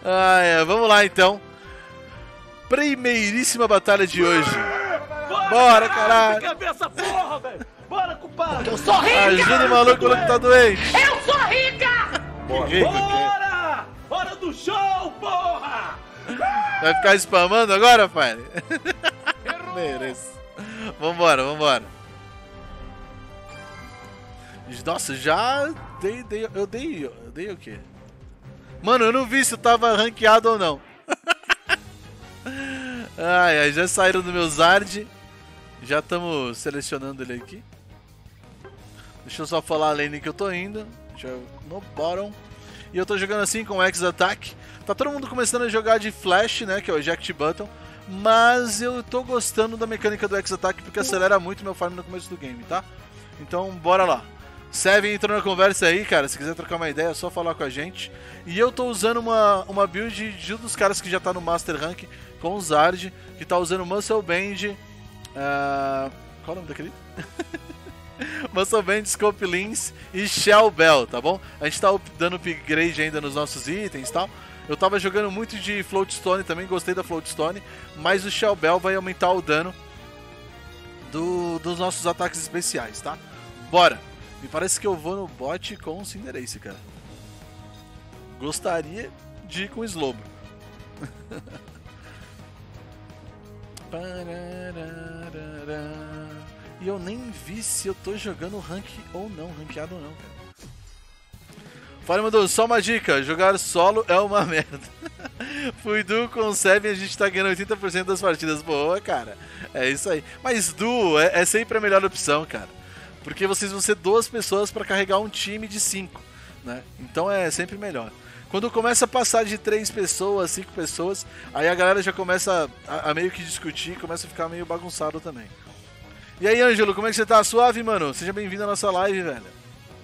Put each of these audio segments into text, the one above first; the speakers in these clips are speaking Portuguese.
Vamos lá então. Primeiríssima batalha de hoje. Bora, caralho. Quer ver essa porra, velho? Bora, culpado. Eu sou rica! Ajuda o maluco que tá doente. Eu sou rica! Bora! Hora do show, porra! Vai ficar spamando agora, pai? Mereço. Vambora. Nossa, já eu dei o quê? Mano, eu não vi se eu tava ranqueado ou não. Já saíram do meu Zard. Já estamos selecionando ele aqui. Deixa eu só falar a lane que eu tô indo. No bottom. E eu tô jogando assim com o X-Attack. Tá todo mundo começando a jogar de Flash, né? Que é o Eject Button. Mas eu tô gostando da mecânica do X-Attack porque acelera muito meu farm no começo do game, tá? Então, bora lá. Seven entrou na conversa aí, cara. Se quiser trocar uma ideia, é só falar com a gente. E eu tô usando uma build de um dos caras que já tá no Master Rank com o Zard, que tá usando Muscle Band. Qual o nome daquele? Muscle Band, Scope Lens e Shell Bell, tá bom? A gente tá dando upgrade ainda nos nossos itens e tal. Eu tava jogando muito de Floatstone também, gostei da Floatstone, mas o Shell Bell vai aumentar o dano dos nossos ataques especiais, tá? Bora! Me parece que eu vou no bot com o Cinderace, cara. Gostaria de ir com o Slobo. E eu nem vi se eu tô jogando rank ou não, ranqueado ou não, cara. Fala, mandou, só uma dica, jogar solo é uma merda. Fui duo com o Seven e a gente tá ganhando 80% das partidas. Boa, cara. É isso aí. Mas duo é sempre a melhor opção, cara. Porque vocês vão ser 2 pessoas pra carregar um time de 5, né? Então é sempre melhor. Quando começa a passar de 3 pessoas, 5 pessoas, aí a galera já começa a meio que discutir, começa a ficar meio bagunçado também. E aí, Ângelo, como é que você tá? Suave, mano? Seja bem-vindo à nossa live, velho.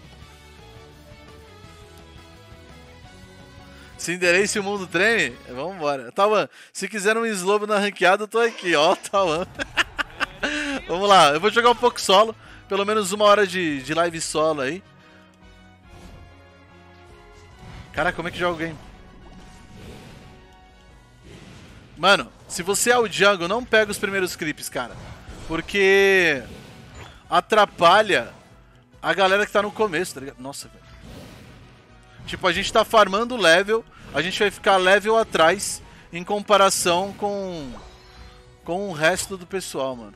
Cinderace e o mundo treme? Vambora. Tawan, se quiser um slobo na ranqueada, eu tô aqui, ó, Tawan. Vamos lá, eu vou jogar um pouco solo. Pelo menos 1 hora de live solo aí. Cara, como é que joga o game? Mano, se você é o jungle, não pega os primeiros creeps, cara. Porque atrapalha a galera que tá no começo, tá ligado? Nossa, velho. Tipo, a gente tá farmando level, a gente vai ficar level atrás em comparação com o resto do pessoal, mano.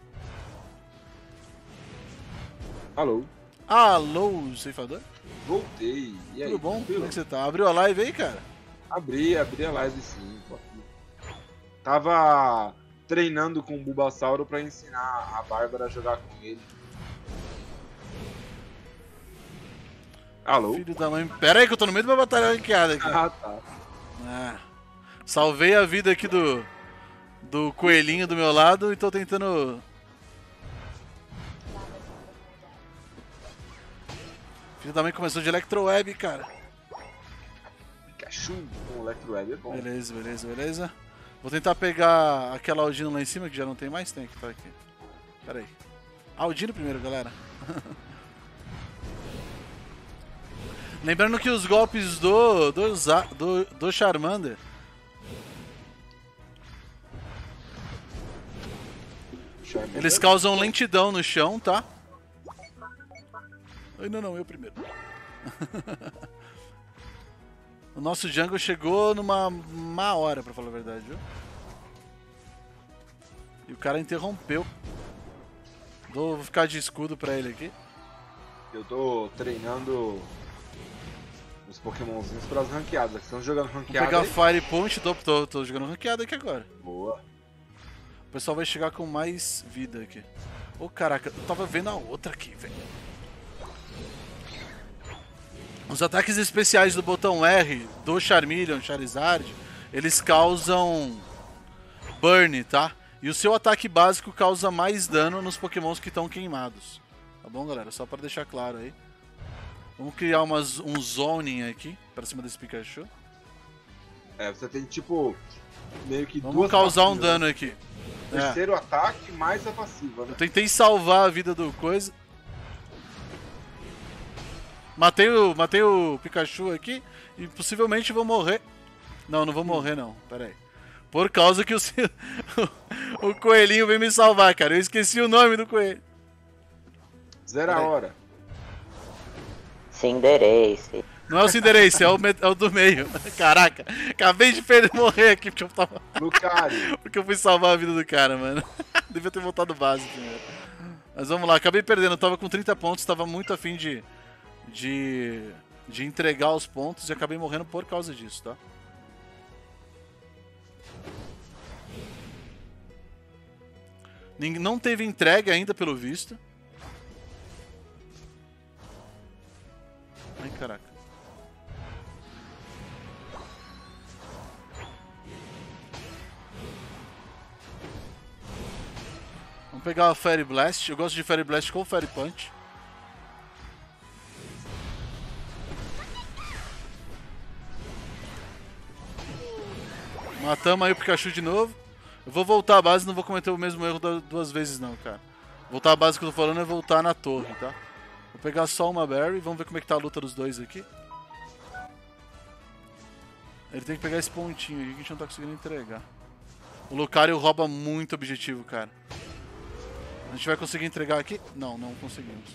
Alô, ceifador? Voltei. E aí? Tudo bom? Tranquilo? Como é que você tá? Abriu a live aí, cara? Abri a live sim. Tô aqui. Tava treinando com o Bulbasauro pra ensinar a Bárbara a jogar com ele. Alô? Filho da mãe. Pera aí que eu tô no meio de uma batalha ranqueada aqui. Ah, tá. Salvei a vida aqui do coelhinho do meu lado e tô tentando... Filho da mãe começou de Electroweb, cara. Pikachu com o Electroweb é bom. Beleza. Vou tentar pegar aquela Aldino lá em cima, que já não tem mais, tem que estar aqui. Pera aí. Aldino primeiro, galera. Lembrando que os golpes do Charmander... Eles causam lentidão no chão, tá? Ainda não, eu primeiro. O nosso jungle chegou numa hora, pra falar a verdade, viu? E o cara interrompeu. Vou ficar de escudo pra ele aqui. Eu tô treinando os pokémonzinhos pras ranqueadas. Estão jogando ranqueada. Vou pegar Fire Punch, tô jogando ranqueada aqui agora. Boa. O pessoal vai chegar com mais vida aqui. Ô, caraca, eu tava vendo a outra aqui, velho. Os ataques especiais do botão R do Charmeleon, Charizard, eles causam burn, tá? E o seu ataque básico causa mais dano nos pokémons que estão queimados. Tá bom, galera? Só pra deixar claro aí. Vamos criar um zoning aqui, pra cima desse Pikachu. Você tem tipo, meio que Vamos duas causar passivas, um dano aqui. Terceiro ataque mais a passiva, né? Eu tentei salvar a vida do coisa. Matei o Pikachu aqui e possivelmente vou morrer Não vou morrer não, pera aí. Por causa que o coelhinho veio me salvar, cara. Eu esqueci o nome do coelho. Zero a hora. Cinderace. Não é o Cinderace, é o do meio. Caraca, acabei de morrer aqui porque eu tava... Lucario. Porque eu fui salvar a vida do cara, mano. Devia ter voltado base primeiro. Mas vamos lá, acabei perdendo. Eu tava com 30 pontos, tava muito afim de entregar os pontos e acabei morrendo por causa disso, tá? Não teve entrega ainda, pelo visto. Ai, caraca. Vamos pegar a Fairy Blast. Eu gosto de Fairy Blast com Fairy Punch. Matamos aí o Pikachu de novo. Eu vou voltar à base, não vou cometer o mesmo erro duas vezes não, cara. Voltar à base que eu tô falando é voltar na torre, tá? Vou pegar só uma Berry, vamos ver como é que tá a luta dos dois aqui. Ele tem que pegar esse pontinho aqui que a gente não tá conseguindo entregar. O Lucario rouba muito objetivo, cara. A gente vai conseguir entregar aqui? Não conseguimos.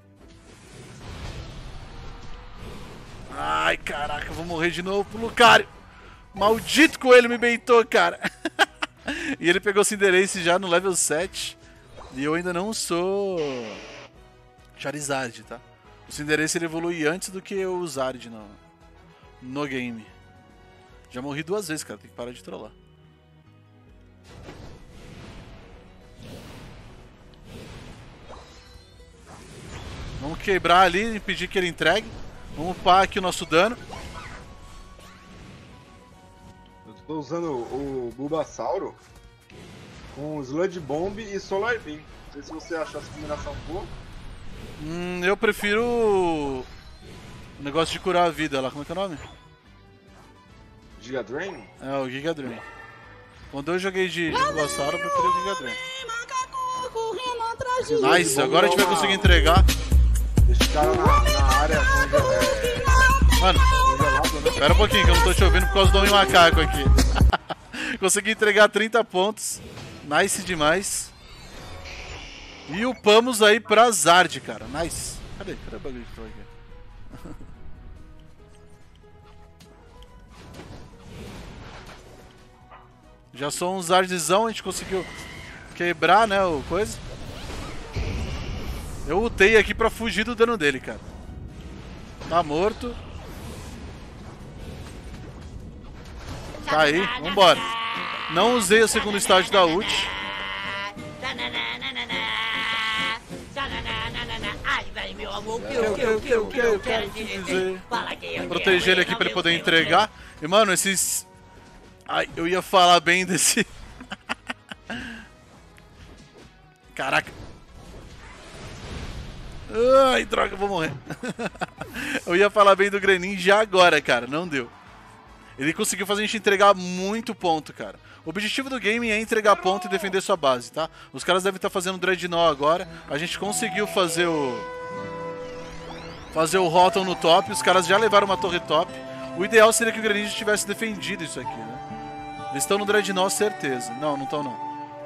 Ai, caraca, eu vou morrer de novo pro Lucario. Maldito coelho me baitou, cara. E ele pegou o Cinderace já no level 7. E eu ainda não sou Charizard, tá? O Cinderace ele evolui antes do que o Zard no game. Já morri 2 vezes, cara. Tem que parar de trollar. Vamos quebrar ali e impedir que ele entregue. Vamos upar aqui o nosso dano. Eu tô usando o Bulbasauro com Sludge Bomb e Solar Beam. Não sei se você achou essa combinação boa. Eu prefiro o negócio de curar a vida lá. Como é que é o nome? Giga Drain? É, o Giga Drain. Quando eu joguei de Bulbasauro, eu preferi o Giga Drain. Nice, agora a gente vai conseguir entregar. Deixa o cara na área Mano, congelado, né? espera um pouquinho que eu não tô te ouvindo por causa do homem macaco aqui. Consegui entregar 30 pontos. Nice demais. E upamos aí pra Zard, cara. Nice. Cadê o bagulho que tô aqui? Já sou um Zardzão, a gente conseguiu quebrar, né, o coisa. Eu ultei aqui pra fugir do dano dele, cara. Tá morto. Tá aí, vambora. Não usei o segundo estágio da ult. Eu quero te dizer. Proteger ele aqui pra ele poder entregar. E mano, esses... Ai, eu ia falar bem desse... Caraca. Ai, droga, eu vou morrer. Eu ia falar bem do Greninja já agora, cara. Não deu. Ele conseguiu fazer a gente entregar muito ponto, cara. O objetivo do game é entregar ponto e defender sua base, tá? Os caras devem estar fazendo Dreadnought agora. A gente conseguiu fazer o Rotom no top. Os caras já levaram uma torre top. O ideal seria que o Greninja tivesse defendido isso aqui, né? Eles estão no Dreadnought, certeza. Não estão não.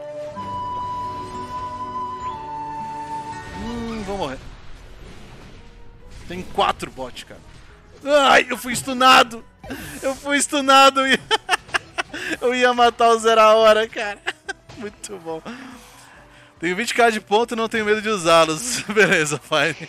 Vou morrer. Tem 4 bots, cara. Ai, eu fui stunado. Eu fui stunado. Eu ia matar o Zero a hora, cara. Muito bom. Tenho 20k de ponto e não tenho medo de usá-los. Beleza, Fine.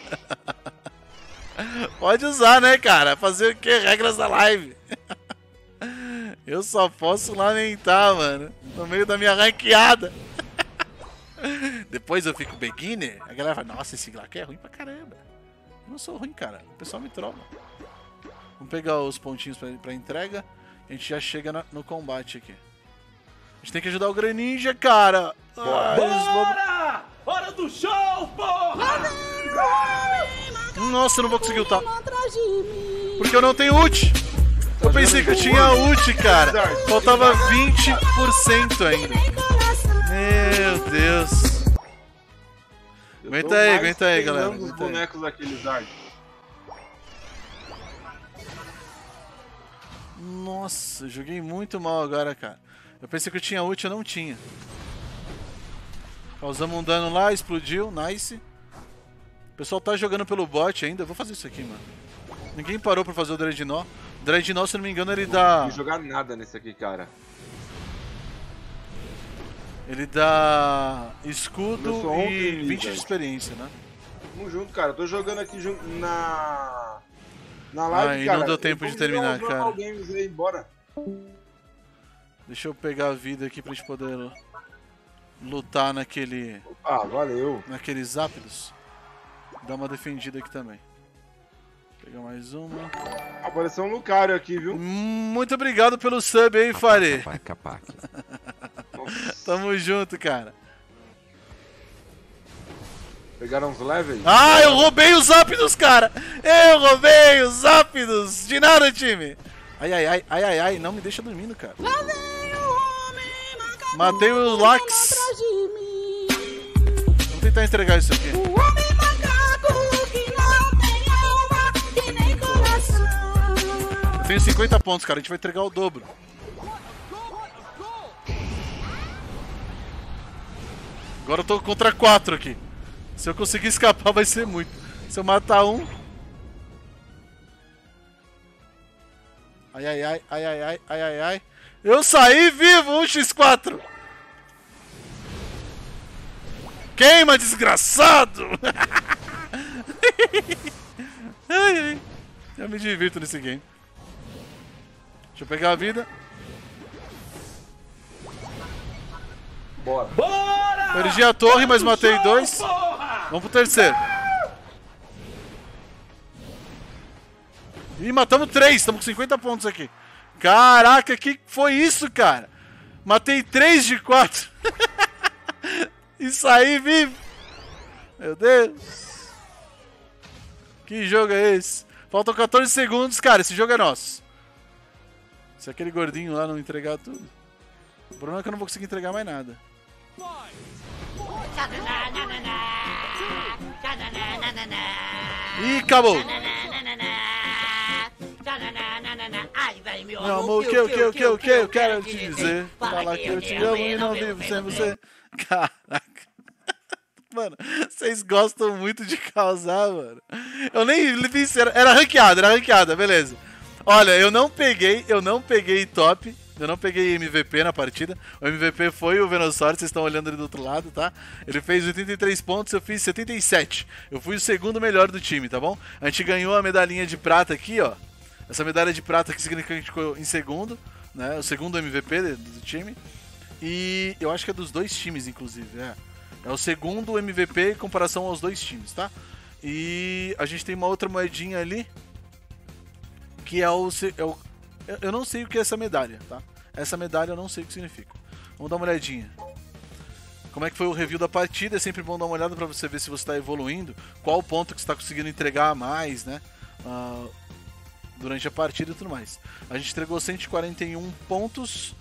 Pode usar, né, cara? Fazer o quê? Regras da live. Eu só posso lamentar, mano. No meio da minha ranqueada. Depois eu fico beginner. A galera fala, nossa, esse Glack é ruim pra caramba. Eu não sou ruim, cara. O pessoal me trola. Vamos pegar os pontinhos pra entrega. A gente já chega no combate aqui. A gente tem que ajudar o Greninja, cara. Bora! Hora do show, porra! Nossa, eu não vou conseguir ultar. Porque eu não tenho ult. Eu pensei que eu tinha ult, cara. Faltava 20% ainda. Meu Deus. Aguenta aí, galera. Os bonecos daqueles Zard. Nossa, eu joguei muito mal agora, cara. Eu pensei que eu tinha ult, eu não tinha. Causamos um dano lá, explodiu, nice. O pessoal tá jogando pelo bot ainda. Eu vou fazer isso aqui, mano. Ninguém parou pra fazer o Dreadnought. O Dreadnought, se não me engano, ele dá... Não vou jogar nada nesse aqui, cara. Ele dá escudo Começou e ontem, 20 de velho. experiência, né? Tamo junto, cara. Eu tô jogando aqui junto na live, e cara. não deu tempo de terminar, cara. Games aí, bora. Deixa eu pegar a vida aqui pra gente poder lutar naquele... Ah, valeu. naqueles ápidos. Dá uma defendida aqui também. Vou pegar mais uma. Apareceu um Lucario aqui, viu? Muito obrigado pelo sub aí, Fare. Nossa. Tamo junto, cara. Pegaram uns levels? Ah, eu roubei os ápidos, cara! Eu roubei os ápidos! De nada, time! Ai, ai, ai, ai, ai, ai, não me deixa dormindo, cara. Matei o Lax. Vamos tentar entregar isso aqui. Eu tenho 50 pontos, cara. A gente vai entregar o dobro. Agora eu tô contra 4 aqui. Se eu conseguir escapar vai ser muito. Se eu matar um... Ai, ai, ai, ai, ai, ai, ai, ai, ai. Eu saí vivo, 1x4. Queima, desgraçado! Ai, ai. Eu me divirto nesse game. Deixa eu pegar a vida. Bora. Bora! Perdi a torre, mas matei Show, 2. porra! Vamos pro terceiro. Ih, matamos 3. Estamos com 50 pontos aqui. Caraca, que foi isso, cara? Matei 3 de 4. E saí vivo. Meu Deus. Que jogo é esse? Faltam 14 segundos, cara. Esse jogo é nosso. Se aquele gordinho lá não entregar tudo. O problema é que eu não vou conseguir entregar mais nada. Ih, acabou. Meu amor, o que eu quero te dizer? Falar que eu te amo e não vivo sem você. Caraca. Mano, vocês gostam muito de causar, mano. Eu nem vi se era ranqueada, beleza. Olha, eu não peguei top. Eu não peguei MVP na partida. O MVP foi o Venossauro, vocês estão olhando ali do outro lado, tá? Ele fez 83 pontos, eu fiz 77. Eu fui o segundo melhor do time, tá bom? A gente ganhou a medalhinha de prata aqui, ó. Essa medalha de prata aqui significa que a gente ficou em segundo, né? O segundo MVP do time. E eu acho que é dos dois times, inclusive, É o segundo MVP em comparação aos dois times, tá? E a gente tem uma outra moedinha ali, que é o eu não sei o que é essa medalha, tá? Essa medalha eu não sei o que significa. Vamos dar uma olhadinha. Como é que foi o review da partida? É sempre bom dar uma olhada pra você ver se você está evoluindo. Qual ponto que você está conseguindo entregar a mais, né? Durante a partida e tudo mais. A gente entregou 141 pontos.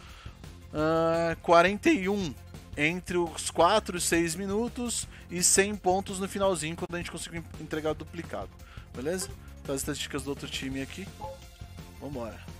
41 entre os 4 e 6 minutos. E 100 pontos no finalzinho, quando a gente conseguiu entregar duplicado. Beleza? Então as estatísticas do outro time aqui. Vambora.